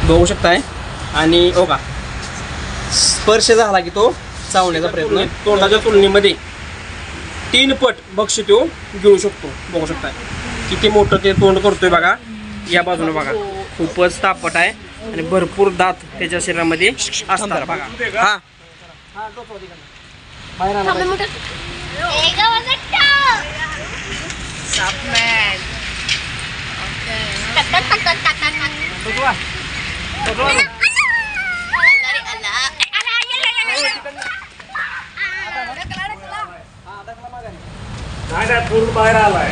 बघू शकताय. आणि हो का स्पर्श झाला की तो चावण्याचा प्रयत्न तोंडाच्या तुलनेमध्ये 3 पट बक्ष तो घेऊ शकतो. बघू शकताय किती मोठं ते तोंड करतोय बघा. या बाजूने बघा खूपच तापट आहे आणि भरपूर दात त्याच्या शरीरामध्ये असतात बघा. हा पूर्ण बाहेर आलाय.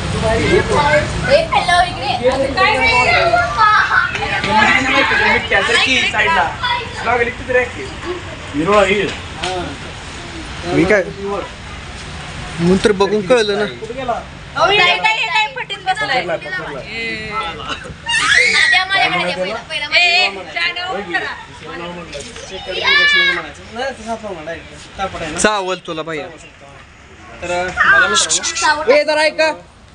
मी काय नंतर बघून कळलं ना. चावल तुला भैया. तर जरा ऐका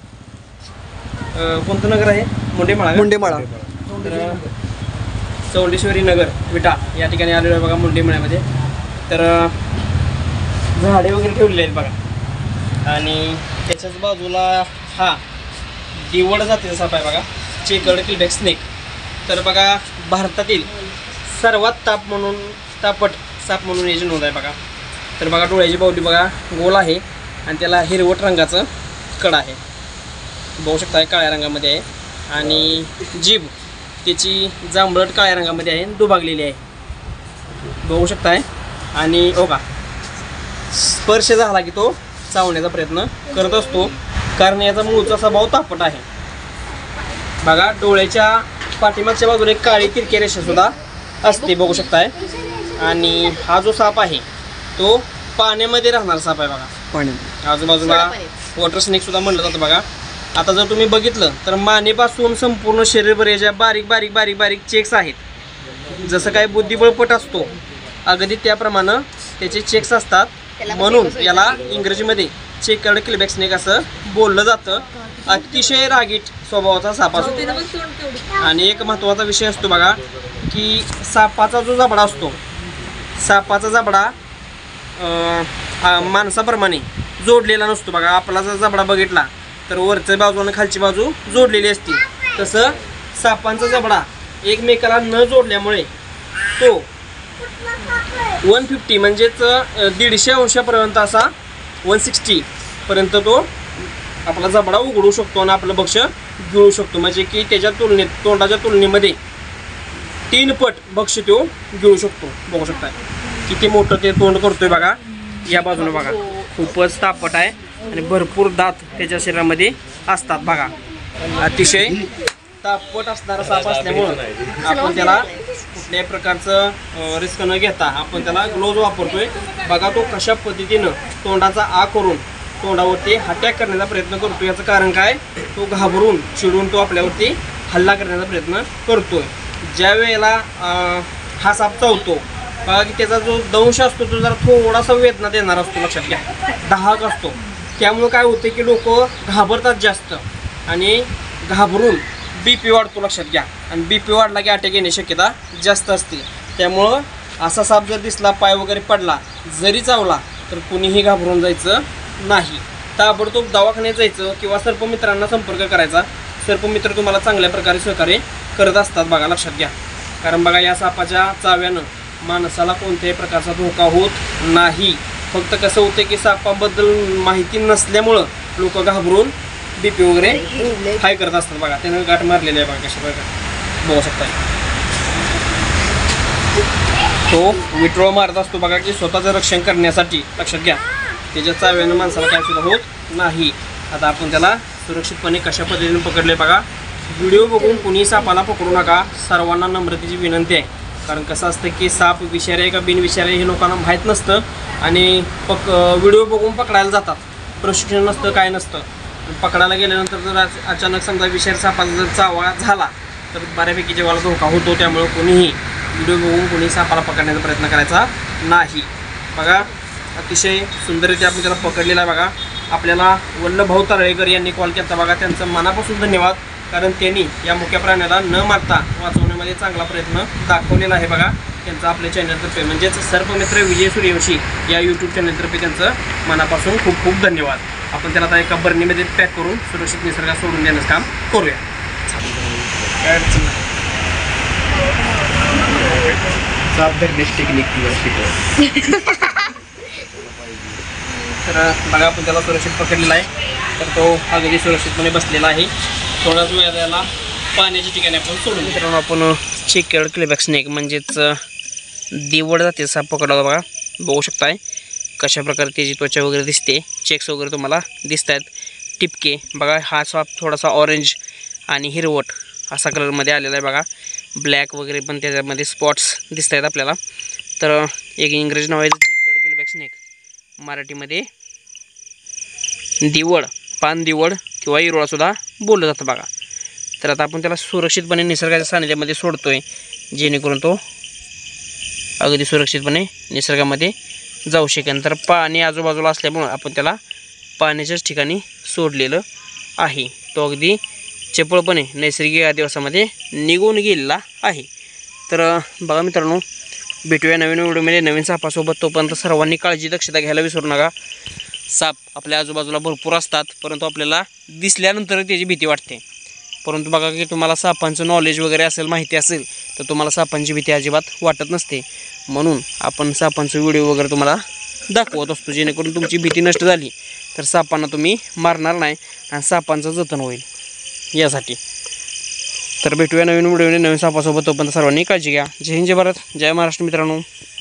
कोणतं नगर आहे? मुंडेमाळा. मुंडेमाळा. तर चौंडेश्वरी नगर विटा या ठिकाणी आलेलो आहे बघा मुंडेमाळ्यामध्ये. तर झाडे वगैरे ठेवलेले आहेत बघा आणि त्याच्याच बाजूला हा दिवड जातीचा साप आहे बघा, चेकर्ड किलबॅक स्नेक. तर बघा भारतातील सर्वात तापट साप म्हणून याची नोंद आहे बघा. तर बघा डोळ्याची बावली बघा गोल आहे आणि त्याला हिरवट रंगाचं कड आहे. बघू शकता काळ्या रंगामध्ये आहे आणि जीभ त्याची जांभळट काळ्या रंगामध्ये आहे, दुभागलेली आहे. बघू शकताय. आणि हो का स्पर्श झाला की तो चावण्याचा प्रयत्न करत असतो कारण याचा मूळचा स्वभाव तापट आहे. बघा डोळ्याच्या पाठीमागच्या बाजूला एक काळी तिरकी रेषा सुद्धा असते. बघू शकताय. आणि हा जो साप आहे तो पाण्यामध्ये राहणारा साप आहे बघा. पाण्यात आजूबाजूला वॉटर स्नेक सुद्धा म्हणलं जातं बघा. आता जर तुम्ही बघितलं तर मानेपासून संपूर्ण शरीरभर याच्या बारीक बारीक बारीक बारीक चेक्स आहेत. जसं काय बुद्धिबळपट असतो अगदी त्याप्रमाणे त्याचे चेक्स असतात. म्हणून याला इंग्रजीमध्ये चेकर्ड किलबॅक स्नेक असं बोललं जातं. अतिशय रागीट स्वभावाचा साप असतो. आणि एक महत्त्वाचा विषय असतो बघा की सापाचा जो जबडा असतो, सापाचा जबडा माणसाप्रमाणे जोडलेला नसतो बघा. आपला जर जबडा बघितला तर वरच्या बाजू आणि खालची बाजू जोडलेली असते. तसं सापांचा जबडा एकमेकाला न जोडल्यामुळे तो 150 म्हणजेच 150 अंशापर्यंत असा 160 पर्यंत तो आपला जबडा उघडू शकतो आणि आपलं भक्ष गिळू शकतो. म्हणजे की त्याच्या तुलनेत तोंडाच्या तुलनेमध्ये 3 पट भक्ष तो गिळू शकतो. बघू शकता किती मोठं ते तोंड करतोय बघा. या बाजूने बघा खूपच तापट आहे आणि भरपूर दात त्याच्या शरीरामध्ये असतात बघा. अतिशय तापट असणारा साप असल्यामुळं आपण त्याला कुठल्याही प्रकारचं रिस्क न घेता आपण त्याला ग्लोव्ज वापरतोय बघा. तो कशा पद्धतीनं तोंडाचा आ करून तोंडावरती अटॅक करण्याचा प्रयत्न करतो. याचं कारण काय? तो घाबरून चिडून तो आपल्यावरती हल्ला करण्याचा प्रयत्न करतोय. ज्या वेळेला हा साप चावतो बघा की त्याचा जो दंश असतो तो जरा थोडासा वेदना देणार असतो. लक्षात घ्या दाहक असतो. त्यामुळं काय होते की लोक घाबरतात जास्त आणि घाबरून BP वाढतो. लक्षात घ्या. आणि BP वाढला की अटॅक येण्याची शक्यता जास्त असते. त्यामुळं असा साप जर दिसला, पाय वगैरे पडला, जरी चावला तर कुणीही घाबरून जायचं नाही. ताबडतोब दवाखान्यात जायचं किंवा सर्पमित्रांना संपर्क करायचा. सर्पमित्र तुम्हाला चांगल्या प्रकारे सहकार्य करत असतात बघा. लक्षात घ्या. कारण बघा या सापाच्या चाव्यानं माणसाला कोणत्याही प्रकारचा धोका होत नाही. फक्त कसं होतं की सापाबद्दल माहिती नसल्यामुळं लोक घाबरून BP वगैरे हाय करत असतात बघा. त्यानं गाठ मारलेली आहे बघा. कशा बघा बघू शकता. तो विट्रोळ मारत असतो बघा की स्वतःचं रक्षण करण्यासाठी. लक्षात घ्या त्याच्या चाव्यानं माणसाला काय सुद्धा होत नाही. आता आपण त्याला सुरक्षितपणे कशा पद्धतीने पकडले बघा. व्हिडिओ बघून कुणी सापाला पकडू नका. सर्वांना नम्रतेची विनंती आहे. कारण कसं असतं की साप विषारी आहे का बिनविषारी हे लोकांना माहीत नसतं आणि व्हिडिओ बघून पकडायला जातात. प्रशिक्षण नसतं काय नसतं. पकडायला गेल्यानंतर जर अचानक समजा विषारी सापाचा जर चावा झाला तर बऱ्यापैकी जीवाला धोका होतो. त्यामुळे कोणीही व्हिडिओ बघून कोणी सापाला पकडण्याचा प्रयत्न करायचा नाही. बघा अतिशय सुंदररीत्या आपण त्याला पकडलेला आहे बघा. आपल्याला वल्लभभाऊ तळेकर यांनी कॉल केला बघा. त्यांचं मनापासून धन्यवाद. कारण त्यांनी या मुक्या प्राण्याला न मारता वाचवण्यामध्ये दाखवण्यामध्ये चांगला प्रयत्न दाखवलेला आहे बघा त्यांचा आपल्या चॅनलतर्फे म्हणजेच सर्पमित्र विजय सूर्यवंशी या यूट्यूब चॅनलतर्फे त्यांचं मनापासून खूप खूप धन्यवाद. आपण त्याला आता एका बर्नीमध्ये पॅक करून सुरक्षित निसर्गात सोडून देण्याचं काम करूया. काय अडचण नाही. तर बघा आपण त्याला सुरक्षित पकडलेला आहे. तर तो अगदी सुरक्षितपणे बसलेला आहे. थोड्याच वेळेला पाण्याच्या ठिकाणी आपण सोडून मित्रांनो आपण चिकेड क्लेबॅक स्नेक म्हणजेच दिवड जाते साप पकडला बघा. बघू शकताय कशा प्रकारे त्याची त्वचा वगैरे दिसते. चेक्स वगैरे तुम्हाला दिसत आहेत. टिपके बघा. हा साप थोडासा ऑरेंज आणि हिरवट असा कलरमध्ये आलेला आहे बघा. ब्लॅक वगैरे पण त्याच्यामध्ये स्पॉट्स दिसत आहेत आपल्याला. तर एक इंग्रजी नाव आहे चिकेड क्लेबॅक स्नेक, मराठीमध्ये दिवड, पान दिवड किंवा इरोळासुद्धा बोललं जातं बघा. तर आता आपण त्याला सुरक्षितपणे निसर्गाच्या सानिध्यामध्ये सोडतोय जेणेकरून तो अगदी सुरक्षितपणे निसर्गामध्ये जाऊ शकेल. तर पाणी आजूबाजूला असल्यामुळं आपण त्याला पाण्याच्याच ठिकाणी सोडलेलं आहे. तो अगदी चपळपणे नैसर्गिक अधिवासामध्ये निघून गेलेला आहे. तर बघा मित्रांनो, भेटूया नवीन व्हिडिओमध्ये नवीन सापासोबत. तोपर्यंत सर्वांनी काळजी दक्षता घ्यायला विसरू नका. साप आपल्या आजूबाजूला भरपूर असतात परंतु आपल्याला दिसल्यानंतर त्याची भीती वाटते. परंतु बघा की तुम्हाला सापांचं नॉलेज वगैरे असेल, माहिती असेल तर तुम्हाला सापांची भीती अजिबात वाटत नसते. म्हणून आपण सापांचं व्हिडिओ वगैरे तुम्हाला दाखवत असतो जेणेकरून तुमची भीती नष्ट झाली तर सापांना तुम्ही मारणार नाही आणि सापांचं जतन होईल यासाठी. तर भेटूया नवीन व्हिडिओने नवीन सापासोबत. तोपर्यंत सर्वांनी काळजी घ्या. जय हिंद, जय भारत, जय महाराष्ट्र मित्रांनो.